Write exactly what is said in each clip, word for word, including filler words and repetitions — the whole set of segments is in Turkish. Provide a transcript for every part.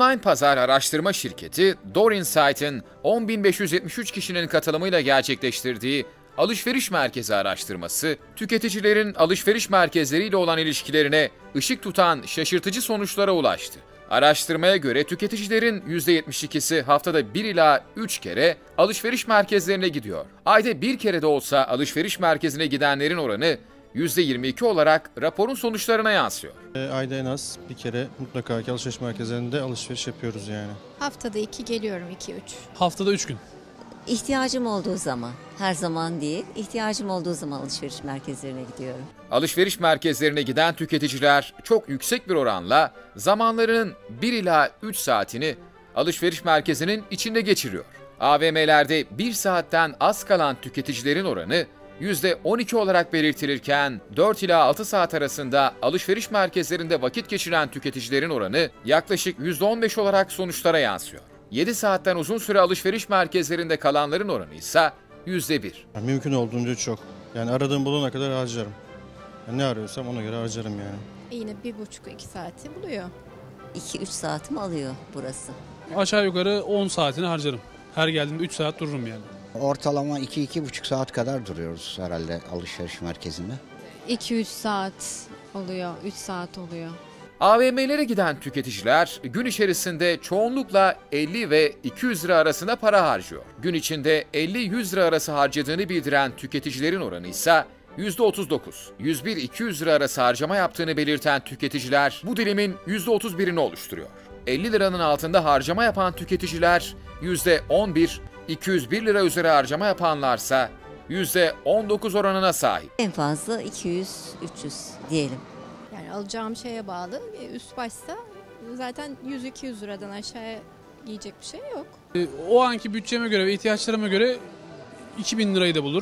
Online pazar araştırma şirketi DoorInsight'ın on bin beş yüz yetmiş üç kişinin katılımıyla gerçekleştirdiği alışveriş merkezi araştırması, tüketicilerin alışveriş merkezleriyle olan ilişkilerine ışık tutan şaşırtıcı sonuçlara ulaştı. Araştırmaya göre tüketicilerin yüzde yetmiş ikisi haftada bir ila üç kere alışveriş merkezlerine gidiyor. Ayda bir kere de olsa alışveriş merkezine gidenlerin oranı yüzde yirmi iki olarak raporun sonuçlarına yansıyor. E, ayda en az bir kere mutlaka ki alışveriş merkezlerinde alışveriş yapıyoruz yani. Haftada iki geliyorum, iki üç. Haftada üç gün. İhtiyacım olduğu zaman, her zaman değil, ihtiyacım olduğu zaman alışveriş merkezlerine gidiyorum. Alışveriş merkezlerine giden tüketiciler çok yüksek bir oranla zamanlarının bir ila üç saatini alışveriş merkezinin içinde geçiriyor. A V M'lerde bir saatten az kalan tüketicilerin oranı yüzde on iki olarak belirtilirken dört ila altı saat arasında alışveriş merkezlerinde vakit geçiren tüketicilerin oranı yaklaşık yüzde on beş olarak sonuçlara yansıyor. yedi saatten uzun süre alışveriş merkezlerinde kalanların oranı ise yüzde bir. Yani mümkün olduğunca çok. Yani aradığım bulana kadar harcarım. Yani ne arıyorsam ona göre harcarım yani. E yine bir buçuk iki saati buluyor. iki üç saatimi alıyor burası. Aşağı yukarı on saatini harcarım. Her geldiğimde üç saat dururum yani. Ortalama iki iki buçuk saat kadar duruyoruz herhalde alışveriş merkezinde. iki üç saat oluyor, üç saat oluyor. A V M'lere giden tüketiciler gün içerisinde çoğunlukla elli ve iki yüz lira arasında para harcıyor. Gün içinde elli yüz lira arası harcadığını bildiren tüketicilerin oranı ise yüzde otuz dokuz. yüz bir iki yüz lira arası harcama yaptığını belirten tüketiciler bu dilimin yüzde otuz birini oluşturuyor. elli liranın altında harcama yapan tüketiciler yüzde on bir, iki yüz bir lira üzeri harcama yapanlarsa yüzde on dokuz oranına sahip. En fazla iki yüz üç yüz diyelim. Yani alacağım şeye bağlı. E, Üst başsa zaten yüz iki yüz liradan aşağıya yiyecek bir şey yok. O anki bütçeme göre ve ihtiyaçlarıma göre iki bin lirayı da bulur.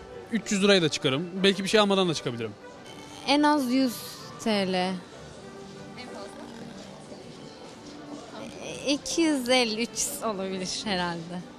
üç yüz lirayı da çıkarım. Belki bir şey almadan da çıkabilirim. En az yüz T L. En fazla? iki yüz elli üç yüz olabilir herhalde.